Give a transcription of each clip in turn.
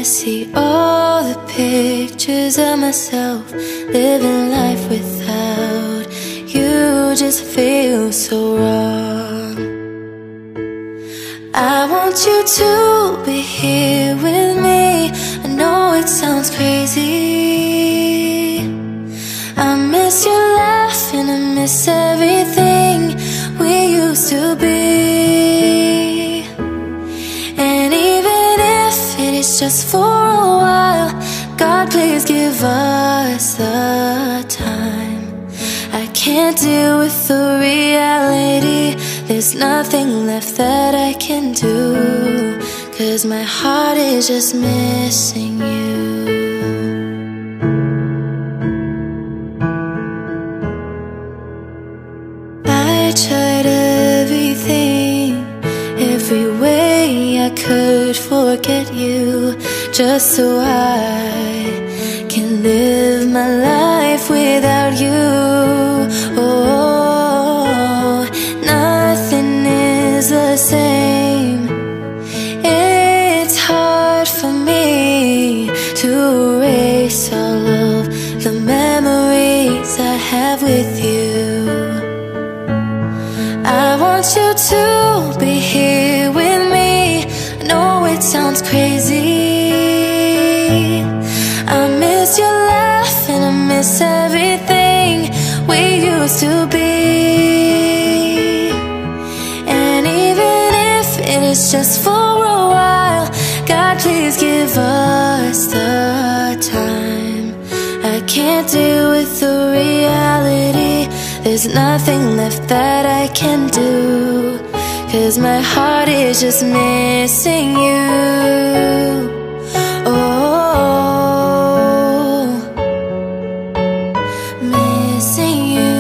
I see all the pictures of myself living life without you, just feel so wrong. I want you to be here with me. I know it sounds crazy. I miss your laugh and I miss everything we used to be. And even if it is just for a while, God, please give us the time. I can't deal with the reality. There's nothing left that I can do, 'cause my heart is just missing you. I tried everything, every way I could forget you, just so I can live my life without you. Oh, nothing is the same. It's hard for me to erase all of the memories I have with you. I want you to be here with me. I know it sounds crazy. I miss your laugh and I miss everything we used to be. And even if it is just for a while, God, please give us the time. I can't deal with the reality. There's nothing left that I can do, 'cause my heart is just missing you. Oh, missing you.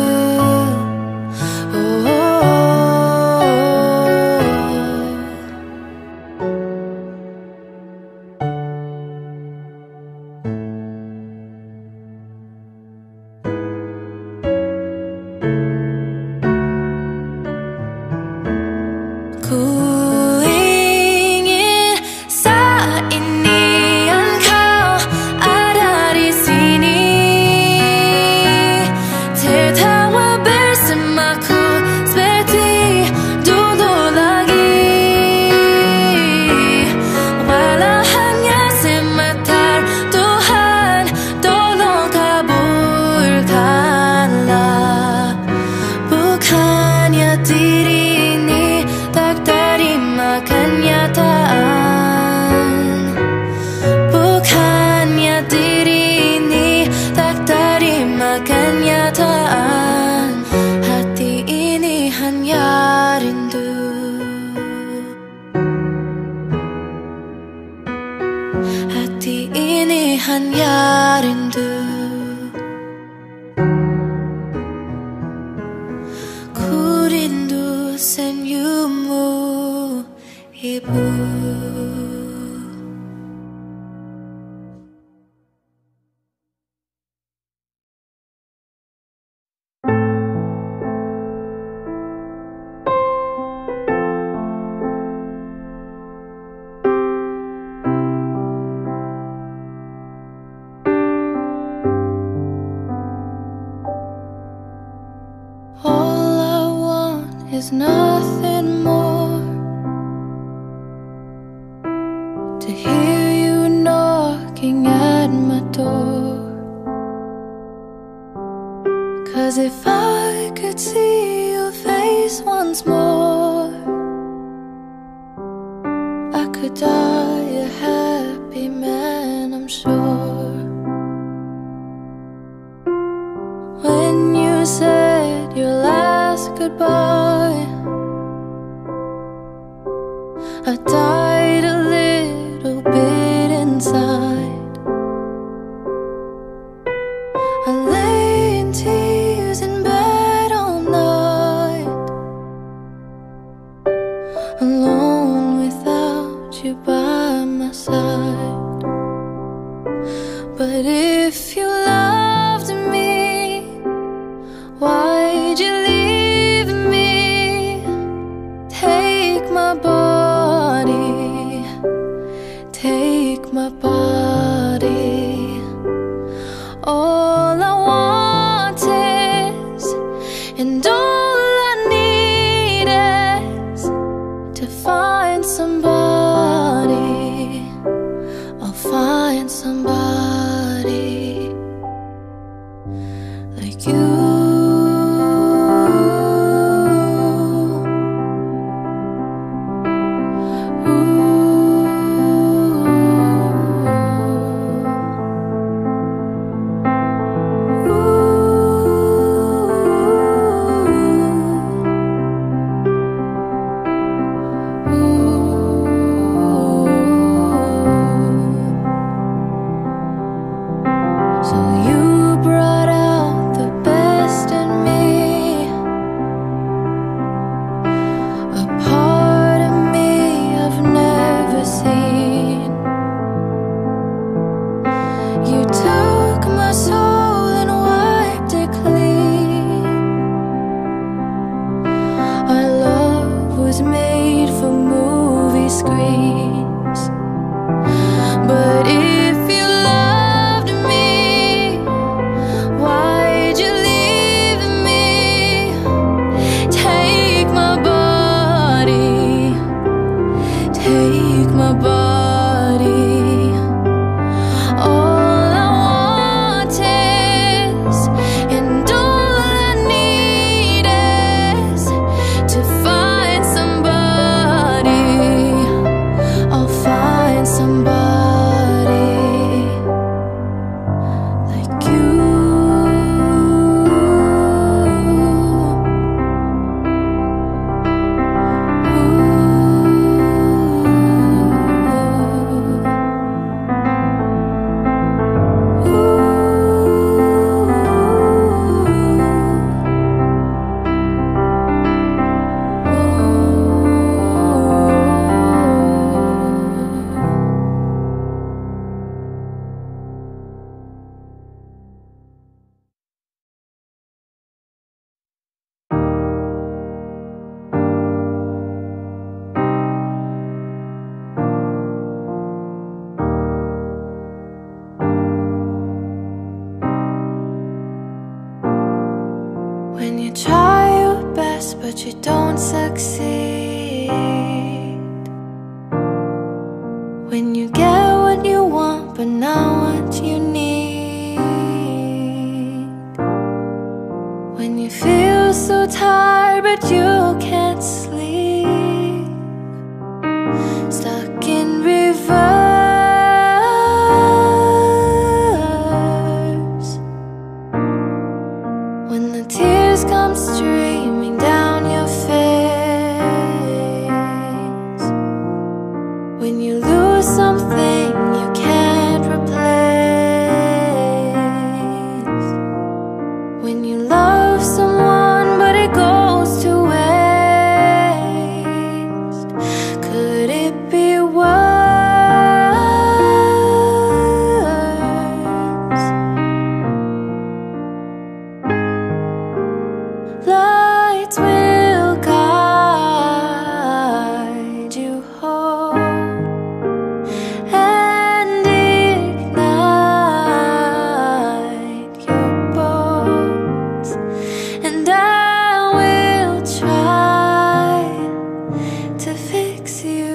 Kuingin saat ini engkau ada di sini, tertawa bersamaku seperti dulu lagi. Walau hanya sebentar, Tuhan tolong kabulkanlah. Bukannya diri kenyataan, bukannya diri ini tak terima kenyataan. Hati ini hanya rindu, hati ini hanya rindu. Ku rindu senyummu, Ibu. All I want is nothing more, to hear you knocking at my door. 'Cause if I could see your face once more, I could die a happy man, I'm sure. When you said your last goodbye, I died a little bit inside. I lay in tears in bed all night, alone without you by my side. But if you loved me, why'd you leave me? to find somebody. I'll find somebody like you. Made for movie screens, but if you loved me, why'd you leave me? Take my body, take my body. All I want is, and all I need is to find somebody. I'll find somebody like you. When you try your best but you don't succeed, when you get what you want but not what you need, when you feel so tired but you can't sleep, stuck in reverse, when the tears come streaming down your face, when you lose something you can't replace, when you love someone but it goes to waste. Could it be worse? Lights will guide you home and ignite your bones, and I will try to fix you.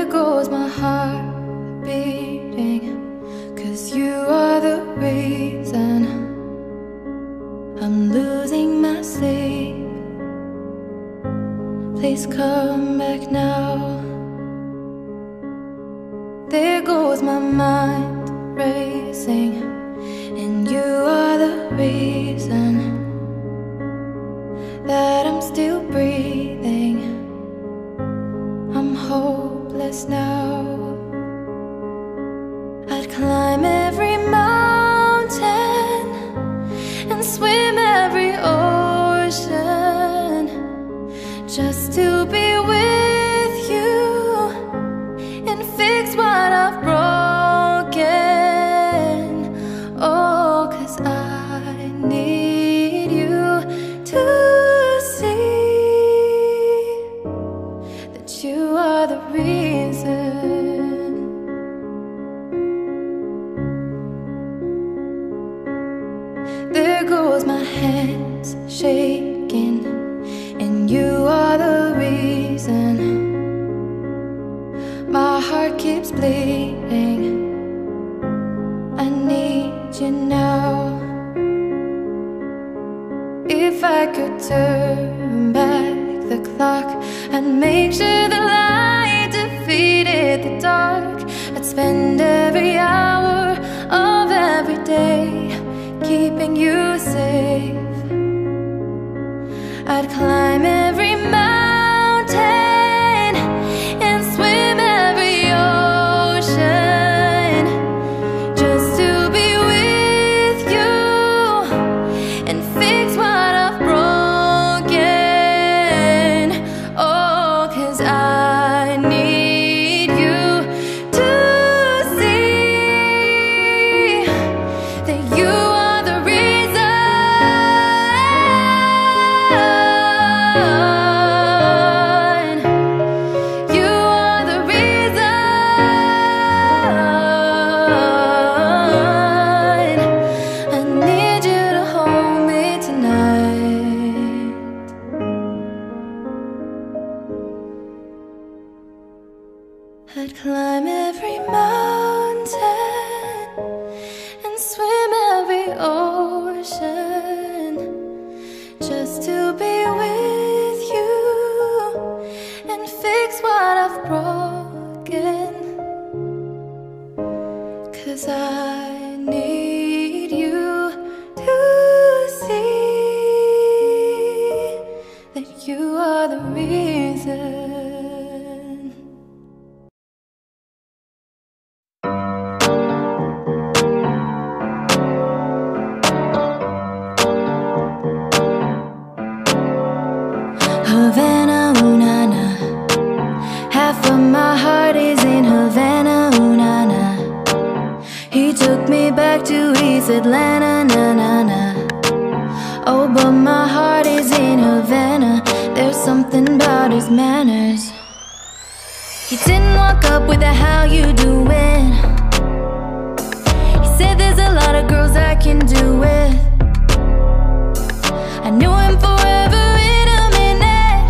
There goes my heart beating, 'cause you are the reason I'm losing my sleep. Please come back now. There goes my mind racing, and you are the reason that I'm still breathing. I'm hopeless now. I'd climb every mountain and swim every ocean just to be with you and fix what I've broken. Oh, 'cause I need you to see that you are the reason. There goes my hands shaking, and you are the reason. My heart keeps bleeding. I need you now. If I could turn back the clock and make sure the light defeated the dark, I'd spend every hour of every day keeping you safe. I'd climb every mountain and swim every ocean just to be with you and fix what I've broken. Oh, 'cause I need you to see that you are the reason. You are the reason. I need you to hold me tonight. I'd climb every mountain and swim every ocean just to be with you and fix what I've broken. 'Cause I need you to see that you are the reason. Havana, ooh na na. Half of my heart is in Havana, ooh na na. He took me back to East Atlanta, na na na. Oh, but my heart is in Havana. There's something about his manners. He didn't walk up with a "how you doing?" He said there's a lot of girls I can do with. I knew him forever in a minute.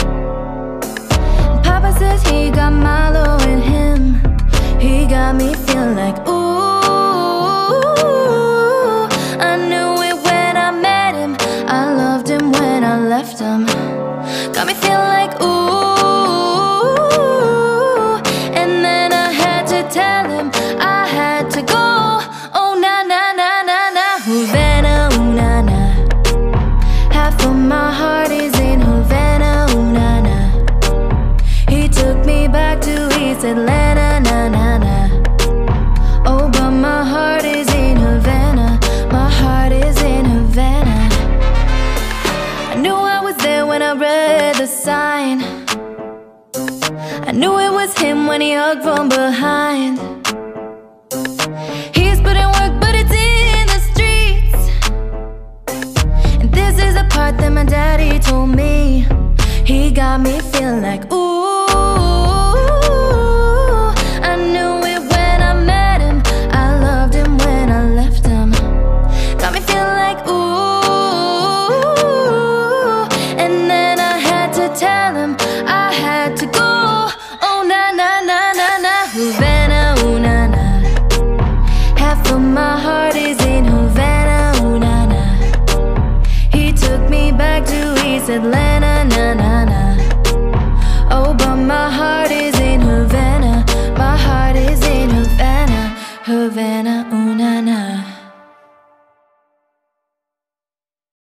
Papa says he got Milo in him. He got me feeling like ooh. I knew it when I met him. I loved him when I left him. Got me feeling like ooh. And then I had to tell him I had to go. Oh na na na na na. Havana, ooh na na. Half of my heart is in Havana, ooh na na. He took me back to East Atlanta, na na na. Oh, but my heart is in Havana. My heart is in Havana. I knew I was there when I read the sign. I knew it was him when he hugged from behind. He's put in work, but it's in the streets. And this is the part that my daddy told me. He got me feeling like ooh. I knew it when I met him. I loved him when I left him. Got me feeling like ooh. And then I had to tell him I had to go. Oh na na na Atlanta